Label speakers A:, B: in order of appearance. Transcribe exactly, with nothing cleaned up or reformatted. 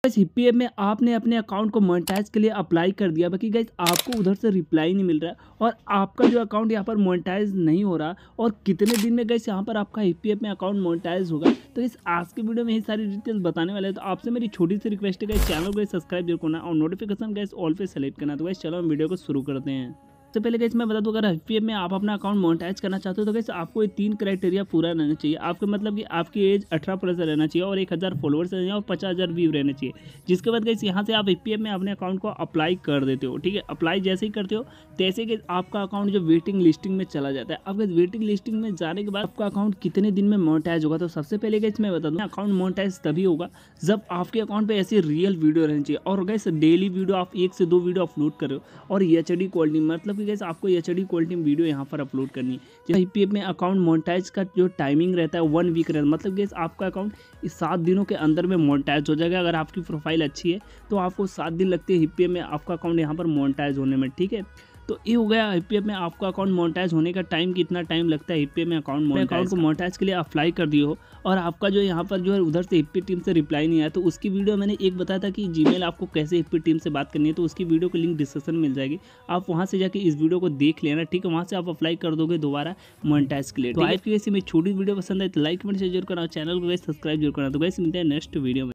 A: Hippie app में आपने अपने अकाउंट को मोनेटाइज के लिए अप्लाई कर दिया, बाकी गाइस आपको उधर से रिप्लाई नहीं मिल रहा है और आपका जो अकाउंट यहाँ पर मोनेटाइज नहीं हो रहा और कितने दिन में गाइस यहाँ पर आपका हिप्पी ऐप में अकाउंट मोनेटाइज होगा। तो इस आज की वीडियो में ही सारी डिटेल्स बताने वाले हैं। तो आपसे मेरी छोटी सी रिक्वेस्ट है गाइस, चैनल को सब्सक्राइब जरूर करना और नोटिफिकेशन गाइस ऑल पे सेलेक्ट करना। तो गाइस चलो हम वीडियो को शुरू करते हैं। सबसे पहले गाइस मैं बता दूं, अगर हिप्पी ऐप में आप अपना अकाउंट मोनेटाइज करना चाहते हो तो गाइस आपको ये तीन क्राइटेरिया पूरा रहना चाहिए। आपके मतलब कि आपकी एज अठारह प्लस रहना चाहिए और एक हज़ार फॉलोअर्स रहना चाहिए और पचास हज़ार व्यू रहना चाहिए। जिसके बाद गाइस यहाँ से आप हिप्पी ऐप में अपने अकाउंट को अप्लाई कर देते हो। ठीक है, अप्लाई जैसे ही करते हो तैसे कि आपका अकाउंट जो वेटिंग लिस्टिंग में चला जाता है। अब वेटिंग लिस्टिंग में जाने के बाद आपका अकाउंट कितने दिन में मोनेटाइज होगा, तो सबसे पहले गाइस मैं बता दूं, अकाउंट मोनेटाइज तभी होगा जब आपके अकाउंट पे ऐसी रियल वीडियो रहनी चाहिए और गाइस डेली वीडियो आप एक से दो वीडियो अपलोड कर रहे हो और एच डी क्वालिटी, मतलब कि गाइस आपको एच डी क्वालिटी में वीडियो यहाँ पर अपलोड करनी है। जैसे हिप्पी ऐप में अकाउंट मोनेटाइज का जो टाइमिंग रहता है वन वीक रहता है, मतलब गाइस आपका अकाउंट इस सात दिनों के अंदर में मोनेटाइज हो जाएगा। अगर आपकी प्रोफाइल अच्छी है तो आपको सात दिन लगते हैं हिप्पी ऐप में आपका अकाउंट यहाँ पर मोनेटाइज होने में। ठीक है, तो ये हो गया हिप्पी ऐप में आपका अकाउंट मोनेटाइज होने का टाइम, कितना टाइम लगता है हिप्पी ऐप में अकाउंट अकाउंट को मोनेटाइज के लिए अप्लाई कर दिए हो और आपका जो यहाँ पर जो है उधर से हिप्पी टीम से रिप्लाई नहीं आया, तो उसकी वीडियो मैंने एक बताया था कि जीमेल आपको कैसे हिप्पी टीम से बात करनी है, तो उसकी वीडियो की लिंक डिस्क्रिप्शन में मिल जाएगी। आप वहाँ से जाके इस वीडियो को देख लेना। ठीक है, वहाँ से आप अप्लाई कर दोगे दोबारा मोनेटाइज के लिए। तो आपकी वैसे मेरी छोटी वीडियो पसंद है तो लाइक कमेंट शेयर जरूर करना, चैनल को सब्सक्राइब जरूर करना। तो गाइस मिलते हैं नेक्स्ट वीडियो में।